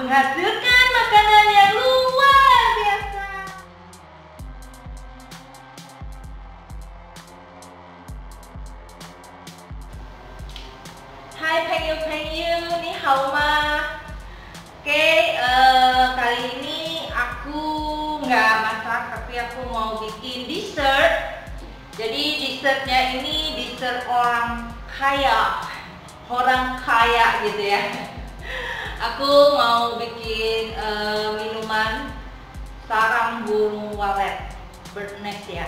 menghasilkan makanan yang luar biasa. Hai penyu-penyu, ni hao ma. Oke, kali ini aku nggak masak, tapi aku mau bikin dessert. Jadi dessertnya ini dessert orang kaya gitu ya. Aku mau bikin minuman sarang burung walet, bird nest ya.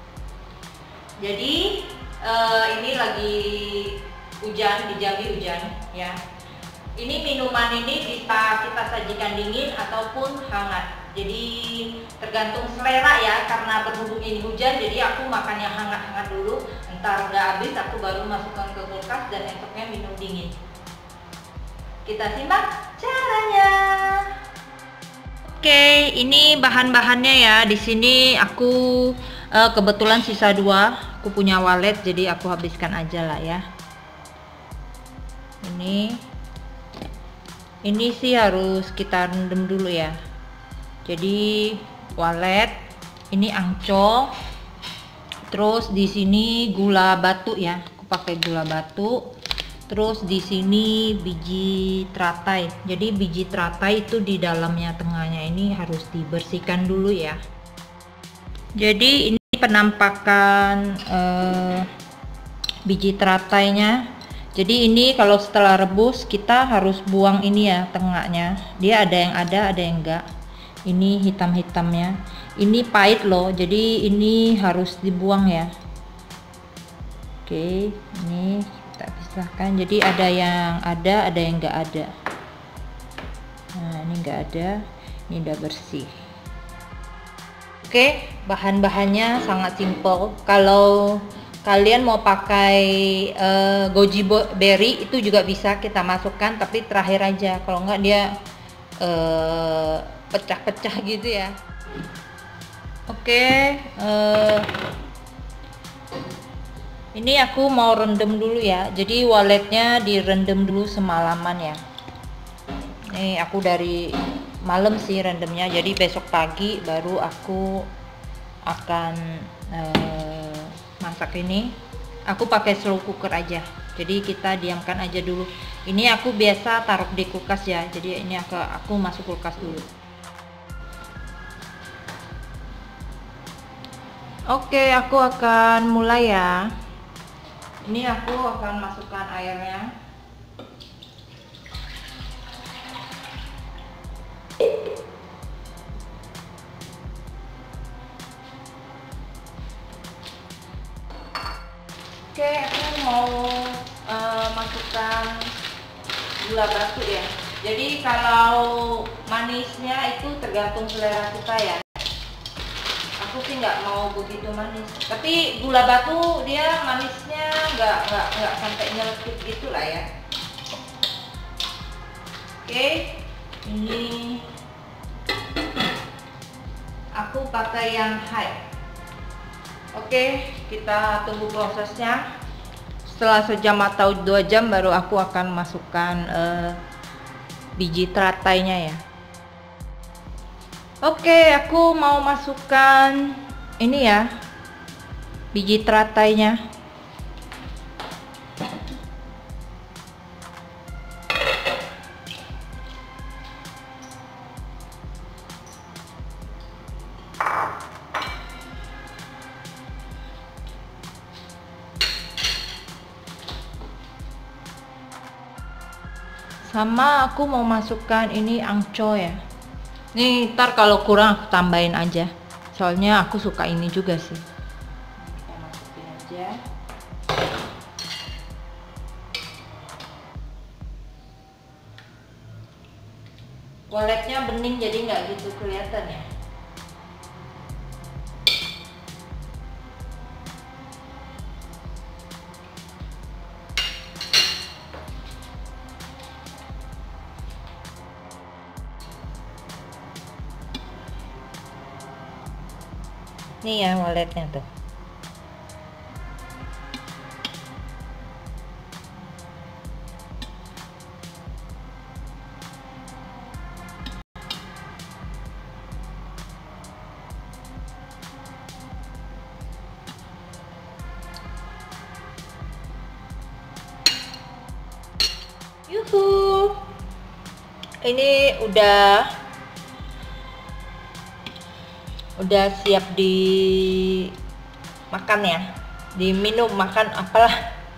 Jadi ini lagi hujan, di Jambi hujan ya. Ini minuman ini bisa kita sajikan dingin ataupun hangat. Jadi tergantung selera ya, karena berhubung ini hujan jadi aku makan yang hangat-hangat dulu. Ntar udah habis aku baru masukkan ke kulkas dan esoknya minum dingin. Kita simak caranya. Oke, ini bahan-bahannya ya. Di sini aku kebetulan sisa 2. Aku punya walet jadi aku habiskan aja lah ya. Ini sih harus kita rendam dulu ya. Jadi walet, ini angco, terus di sini gula batu ya. Aku pakai gula batu. Terus di sini biji teratai. Jadi biji teratai itu di dalamnya tengahnya ini harus dibersihkan dulu ya. Jadi ini penampakan biji teratainya. Jadi ini kalau setelah rebus kita harus buang ini ya tengahnya. Dia ada yang enggak. Ini hitam-hitamnya. Ini pahit loh. Jadi ini harus dibuang ya. Oke, ini kita pisahkan. Jadi ada yang enggak ada. Nah, ini enggak ada. Ini udah bersih. Oke, bahan-bahannya sangat simple. Kalau kalian mau pakai goji berry itu juga bisa kita masukkan, tapi terakhir aja. Kalau enggak dia pecah-pecah gitu ya. Oke, ini aku mau rendam dulu ya. Jadi waletnya direndam dulu semalaman ya. Nih aku dari malam sih rendamnya. Jadi besok pagi baru aku akan masak ini. Aku pakai slow cooker aja. Jadi kita diamkan aja dulu. Ini aku biasa taruh di kulkas ya. Jadi ini aku masuk kulkas dulu. Oke, aku akan mulai ya. Ini aku akan masukkan airnya. Oke, aku mau masukkan gula batu ya. Jadi kalau manisnya itu tergantung selera kita ya. Aku sih nggak mau begitu manis, tapi gula batu dia manisnya nggak sampai nyelekit gitu lah ya. Oke, ini aku pakai yang high. Oke, kita tunggu prosesnya. Setelah sejam atau 2 jam baru aku akan masukkan biji teratainya ya. Oke, aku mau masukkan ini ya, biji teratainya. Sama aku mau masukkan ini angco ya. Nih, ntar kalau kurang aku tambahin aja. Soalnya aku suka ini juga sih. Kita masukin aja. Waletnya bening jadi nggak gitu kelihatan ya. Nih ya waletnya tuh. Ini udah siap dimakan ya, diminum, makan apalah.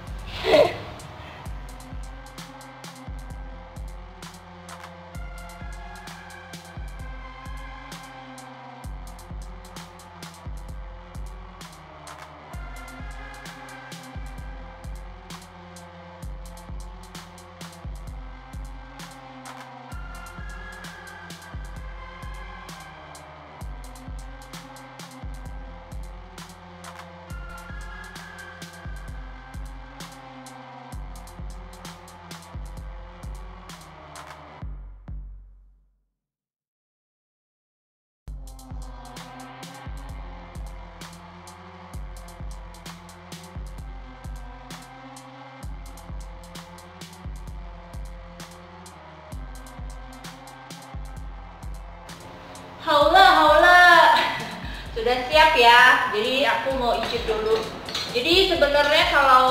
Haula, sudah siap ya. Jadi aku mau icip dulu. Jadi sebenarnya kalau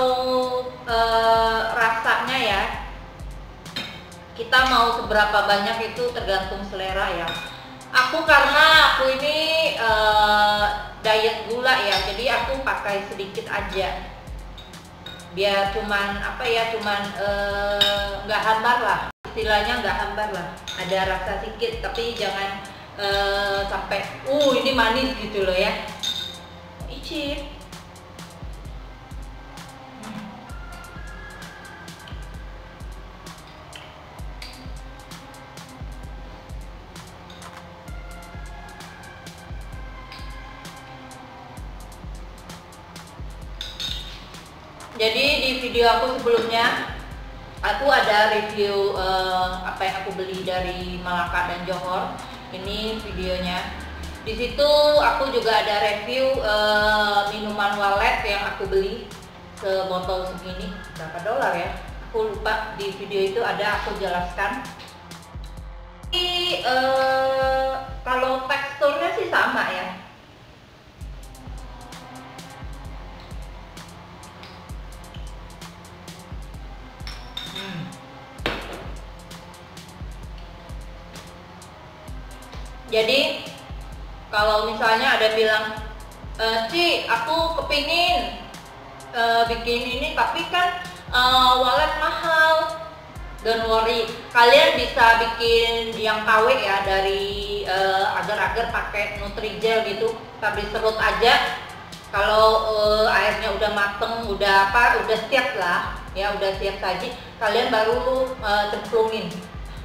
rasanya ya, kita mau seberapa banyak itu tergantung selera ya. Karena aku ini diet gula ya, jadi aku pakai sedikit aja. Biar cuman nggak hambar lah, istilahnya nggak hambar lah. Ada rasa sedikit, tapi jangan sampai ini manis gitu loh ya. Icip. Jadi di video aku sebelumnya aku ada review apa yang aku beli dari Malaka dan Johor. Ini videonya. Di situ aku juga ada review minuman walet yang aku beli sebotol segini. Berapa dolar ya? Aku lupa, di video itu ada aku jelaskan. Jadi kalau teksturnya sih sama ya. Jadi kalau misalnya ada bilang, Ci, aku kepingin bikin ini tapi kan walet mahal, don't worry, kalian bisa bikin yang KW ya, dari agar-agar pakai Nutrijel gitu, tapi serut aja. Kalau airnya udah mateng, udah siap lah ya, udah siap saji, kalian baru cemplungin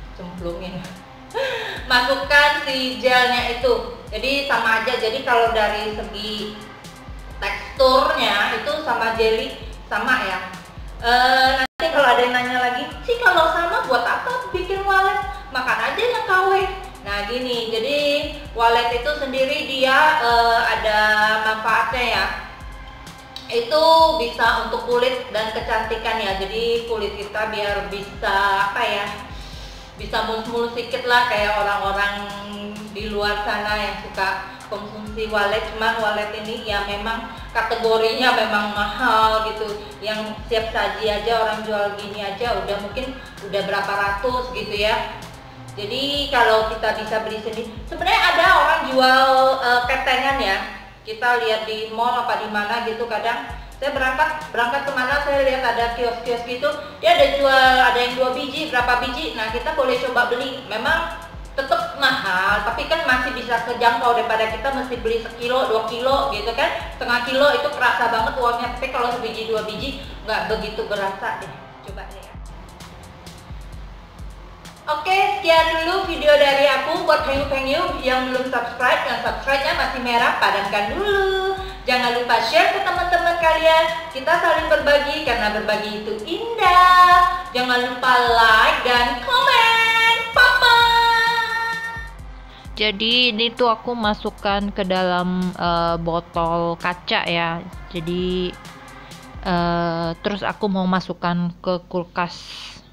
masukkan si gelnya itu. Jadi sama aja. Jadi kalau dari segi teksturnya itu sama jelly sama ya. Nanti kalau ada yang nanya lagi, sih kalau sama buat apa bikin walet, makan aja yang KW. Nah gini, jadi walet itu sendiri dia ada manfaatnya ya. Itu bisa untuk kulit dan kecantikan ya. Jadi kulit kita biar bisa bisa mulus-mulus sedikit lah, kayak orang-orang di luar sana yang suka konsumsi walet. Cuman walet ini ya memang kategorinya memang mahal gitu. Yang siap saji aja orang jual gini aja mungkin udah berapa ratus gitu ya. Jadi kalau kita bisa beli sendiri, sebenarnya ada orang jual ketengan ya. Kita lihat di mall apa di mana gitu, kadang saya berangkat kemana, saya lihat ada kios-kios gitu, dia ada jual, ada yang 2 biji, berapa biji. Nah kita boleh coba beli. Memang tetap mahal, tapi kan masih bisa kejangkau daripada kita mesti beli sekilo 2 kilo gitu kan. Setengah kilo itu kerasa banget uangnya, tapi kalau sebiji 2 biji nggak begitu berasa deh. Coba deh ya. Oke, sekian dulu video dari aku. Buat penyu yang belum subscribe, yang subscribe-nya masih merah, padamkan dulu. Jangan lupa share ke teman-teman kalian. Kita saling berbagi karena berbagi itu indah. Jangan lupa like dan komen. Papa. Jadi ini tuh aku masukkan ke dalam botol kaca ya. Jadi terus aku mau masukkan ke kulkas